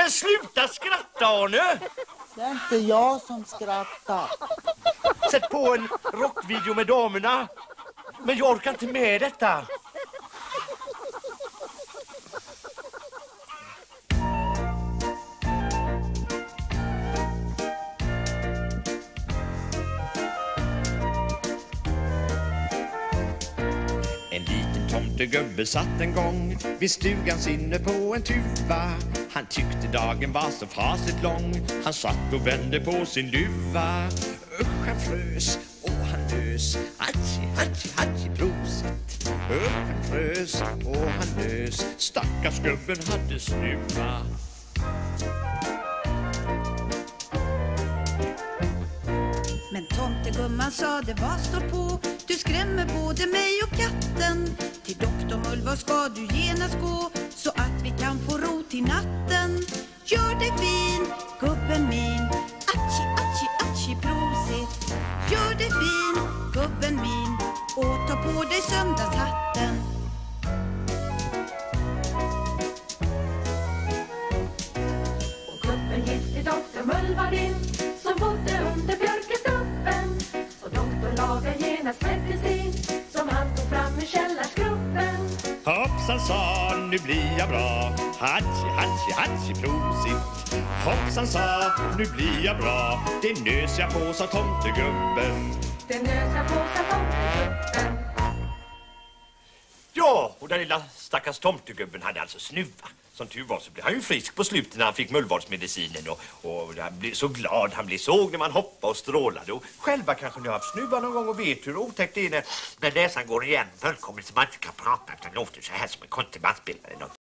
Men sluta skratta, Arne! Det är inte jag som skrattar. Sätt på en rockvideo med damerna. Men jag orkar inte med detta. En liten tomtegubbe satt en gång vid stugans inne på en tuva. Han tyckte dagen var så fasligt lång. Han satt och vände på sin luva. Usch, han frös och han nös. Hatschi, hatschi, hatschi, prosit. Usch, han frös och han nös. Stackars gubben hade snuva. Men tomtegumman sa det var stå på. Du skrämmer både mig och katten. Till doktor Mullvar ska du genast gå, så att vi kan få ro till natten. Gör det fin, gubben min. Atschi, atschi, atschi, prosit. Gör det fin, gubben min. Och ta på dig söndagshatten. Och gubben gick till doktor Mullvar in, som bodde under björkestubben. Och doktorn lagade genast medicin, som han tog fram ur källarskruppen. Hoppsan sa, nu blir jag bra. Hatschi, hatschi, hatschi, prosit. Hoppsan sa, nu blir jag bra. Det nös jag på, sa tomtegubben. Det nös jag på, sa tomtegubben. Ja, och den lilla stackars tomtegubben hade alltså snuva. Som tur var så blev han ju frisk på slutet när han fick mullvadsmedicinen. Och han blev så glad han blev, såg när man hoppade och strålade. Och själva kanske ni har haft snuva någon gång och vet hur otäckt det är när näsan går igen fullkomligt så man inte kan prata utan låter så här som en konstig bandspelare.